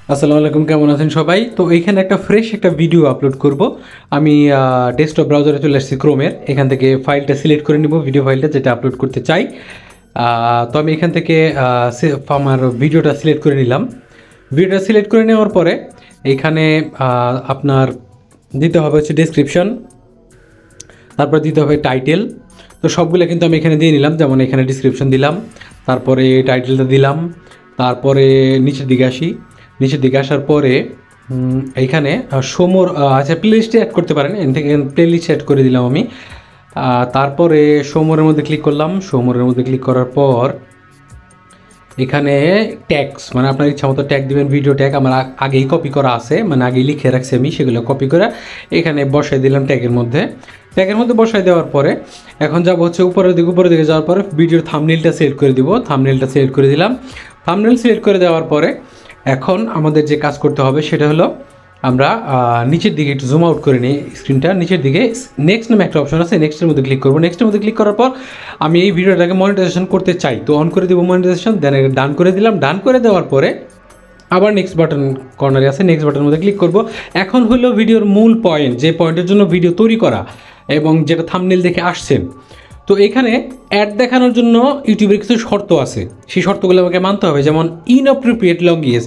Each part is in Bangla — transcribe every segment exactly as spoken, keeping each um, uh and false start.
আসসালামু আলাইকুম, কেমন আছেন সবাই? তো এইখানে একটা ফ্রেশ একটা ভিডিও আপলোড করব। আমি ডেস্কটপ ব্রাউজারে চলে আসছি ক্রোমের, এখান থেকে ফাইলটা সিলেক্ট করে নিব, ভিডিও ফাইলটা যেটা আপলোড করতে চাই। তো আমি এখান থেকে আমার ভিডিওটা সিলেক্ট করে নিলাম। ভিডিওটা সিলেক্ট করে নেওয়ার পরে এখানে আপনার দিতে হবে হচ্ছে ডেসক্রিপশন, তারপর দিতে হবে টাইটেল। তো সবগুলো কিন্তু আমি এখানে দিয়ে নিলাম, যেমন এখানে ডিসক্রিপশন দিলাম, তারপরে টাইটেলটা দিলাম, তারপরে নিচের দিকে আসি। নিচের দিকে আসার পরে এইখানে সোমোর আচ্ছা প্লে লিস্টে অ্যাড করতে পারেন, এখান থেকে প্লে লিস্ট অ্যাড করে দিলাম আমি। তারপরে সোমোরের মধ্যে ক্লিক করলাম। সোমোরের মধ্যে ক্লিক করার পর এখানে ট্যাগস, মানে আপনার ইচ্ছা মতো ট্যাগ দেবেন। ভিডিও ট্যাগ আমার আগেই কপি করা আছে, মানে আগেই লিখে রাখছি আমি, সেগুলো কপি করে এখানে বসাই দিলাম ট্যাগের মধ্যে। ট্যাগের মধ্যে বসাই দেওয়ার পরে এখন যাবো হচ্ছে উপরের দিকে। উপরের দিকে যাওয়ার পরে ভিডিওর থাম্বনেইলটা সিলেক্ট করে দিব। থাম্বনেইলটা সিলেক্ট করে দিলাম। থাম্বনেইল সিলেক্ট করে দেওয়ার পরে এখন আমাদের যে কাজ করতে হবে সেটা হলো আমরা নিচের দিকে একটু জুম আউট করে নিই স্ক্রিনটা। নিচের দিকে নেক্সট নামে একটা অপশন আছে, নেক্সটের মধ্যে ক্লিক করবো। নেক্সটের মধ্যে ক্লিক করার পর আমি এই ভিডিওটাকে মনিটাইজেশন করতে চাই, তো অন করে দেবো মনিটাইজেশন। দেন ডান করে দিলাম। ডান করে দেওয়ার পরে আবার নেক্সট বাটন কর্নারে আছে, নেক্সট বাটনের মধ্যে ক্লিক করব। এখন হলো ভিডিওর মূল পয়েন্ট, যে পয়েন্টের জন্য ভিডিও তৈরি করা এবং যেটা থাম্বনেইল দেখে আসছেন। তো এখানে অ্যাড দেখানোর জন্য ইউটিউবের কিছু শর্ত আছে, সেই শর্তগুলো আমাকে মানতে হবে। যেমন ইনঅ্যাপ্রোপ্রিয়েট ল্যাঙ্গুয়েজ,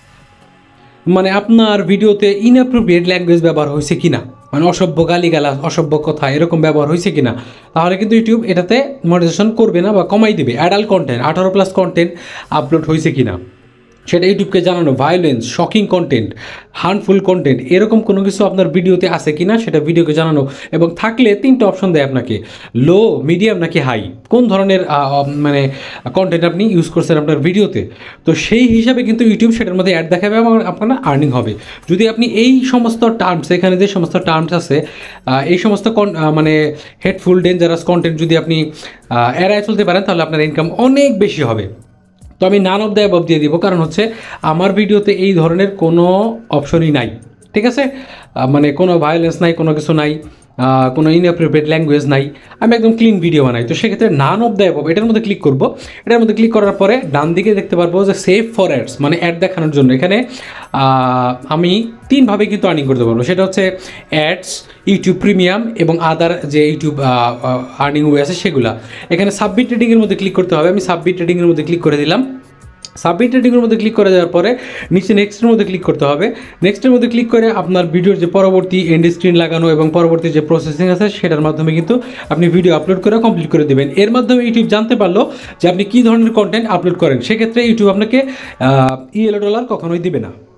মানে আপনার ভিডিওতে ইনঅ্যাপ্রোপ্রিয়েট ল্যাঙ্গুয়েজ ব্যবহার হয়েছে কিনা, মানে অসভ্য গালিগালাজ, অসভ্য কথা এরকম ব্যবহার হয়েছে কিনা, তাহলে কিন্তু ইউটিউব এটাতে মনিটাইজেশন করবে না বা কমাই দিবে। অ্যাডাল্ট কন্টেন্ট, আঠারো প্লাস কন্টেন্ট আপলোড হয়েছে কিনা সেটা ইউটিউবকে জানানো। Violence, shocking content, harmful content এরকম কোনো কিছু আপনার ভিডিওতে আছে কিনা সেটা ভিডিওকে জানানো। এবং থাকলে তিনটা অপশন দেয় আপনাকে, লো, মিডিয়াম নাকি হাই, কোন ধরনের মানে কন্টেন্ট আপনি ইউজ করছেন আপনার ভিডিওতে। তো সেই হিসাবে কিন্তু ইউটিউব সেটার মধ্যে অ্যাড দেখাবে এবং আপনার আর্নিং হবে। যদি আপনি এই সমস্ত টার্মস, এখানে যে সমস্ত টার্মস আছে, এই সমস্ত মানে হেটফুল ডেঞ্জারাস কন্টেন্ট যদি আপনি এড়ায় চলতে পারেন তাহলে আপনার ইনকাম অনেক বেশি হবে। তো আমি নান অফ দ্য অ্যাবভ দিয়ে দিব, কারণ হচ্ছে আমার ভিডিওতে এই ধরনের কোনো অপশনই নাই, ঠিক আছে? মানে কোনো ভায়োলেন্স নাই, কোনো কিছু নাই, কোনো ইনঅ্যাপ্রোপ্রিয়েট ল্যাঙ্গুয়েজ নাই, আমি একদম ক্লিন ভিডিও বানাই। তো সেক্ষেত্রে নান অফ দ্য অ্যাবভ এটার মধ্যে ক্লিক করব। এটার মধ্যে ক্লিক করার পরে ডান দিকে দেখতে পারবো যে সেভ ফর অ্যাডস, মানে অ্যাড দেখানোর জন্য। এখানে আমি তিনভাবে কিন্তু আর্নিং করতে পারবো, সেটা হচ্ছে অ্যাডস, ইউটিউব প্রিমিয়াম এবং আদার যে ইউটিউব আর্নিং ওয়ে আছে সেগুলা। এখানে সাবমিট ট্রেডিংয়ের মধ্যে ক্লিক করতে হবে। আমি সাবমিট ট্রেডিংয়ের মধ্যে ক্লিক করে দিলাম। সাবমিট ট্রেডিংয়ের মধ্যে ক্লিক করে দেওয়ার পরে নিচে নেক্সটের মধ্যে ক্লিক করতে হবে। নেক্সটের মধ্যে ক্লিক করে আপনার ভিডিওর যে পরবর্তী এন্ড স্ক্রিন লাগানো এবং পরবর্তী যে প্রসেসিং আছে সেটার মাধ্যমে কিন্তু আপনি ভিডিও আপলোড করে কমপ্লিট করে দেবেন। এর মাধ্যমে ইউটিউব জানতে পারলো যে আপনি কী ধরনের কন্টেন্ট আপলোড করেন। সেক্ষেত্রে ইউটিউব আপনাকে ইয়েলো ডলার কখনোই দিবে না।